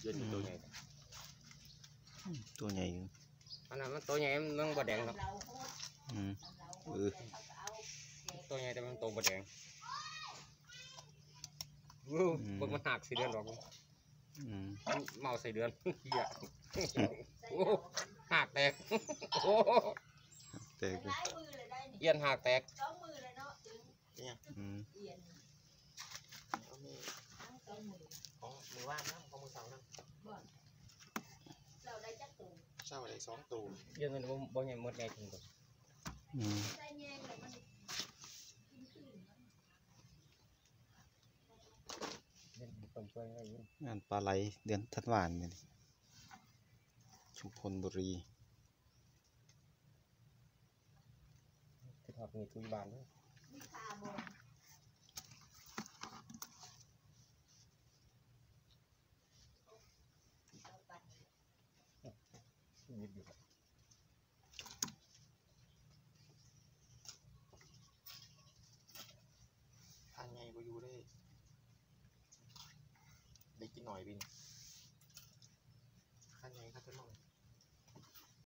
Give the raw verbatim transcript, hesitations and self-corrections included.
ตัวนี้ตัวใหญ่ตัวใหญ่อันนั้นมันตัวใหญ่มันบดแดงครับอืมเออตัวใหญ่แต่มันโตบดแดงวู้บนมันหักสี่เดือนหรอกเมาสี่เดือนเหี้ยโอ้หักแตกโอ้แตกเอียนหักแตกเนี่ยอืมอ๋อมือว่างนะของมือเสานะเช่าได้สองตูเอียนมันบ่ใหญ่หมดไงถึงตัวอืมงานปลาไหลเดือนธันวาคมนี่ชุมพลบุรีที่ทอดมีทุยบานด้วยยิบอยู่ทานไงก็อยู่ได้ได้กินหน่อยบินทานไงครับท่านน้อง